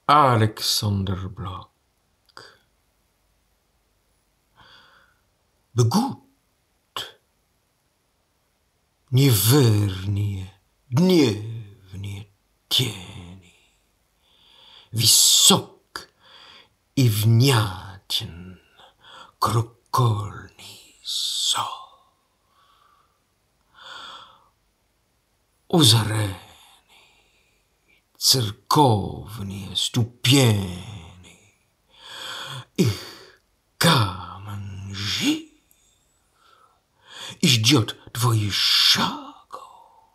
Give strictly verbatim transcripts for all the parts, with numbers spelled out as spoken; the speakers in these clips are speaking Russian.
Alexander Blok. Begut, неверные, дневные тени, висок и внятен крокольный зов. Узарены церковные ступени, их камень жив и ждет твоих шагов.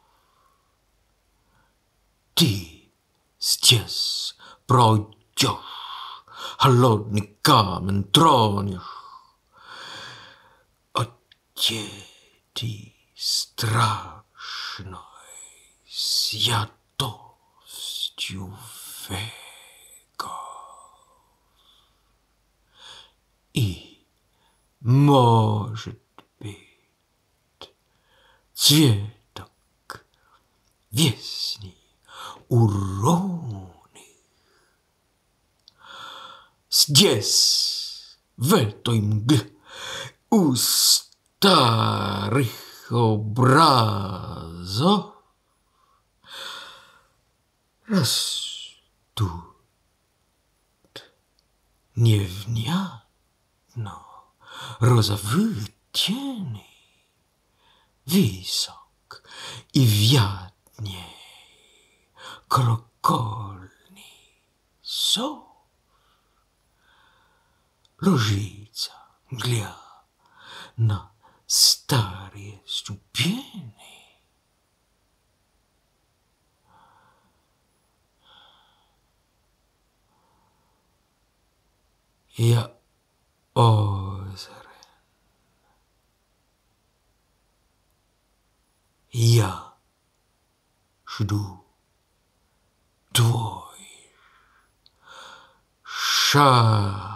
Ты здесь пройдешь, холодный камень тронешь, одетый страшной святостью веков. И, может быть, цветок весни уроны здесь, в этой мгле, у старых образов растут невнятно розовые тени, висок и вятней крокольный зов. Ложится, гля на старые ступени. Я озерен. Я жду твой шаг.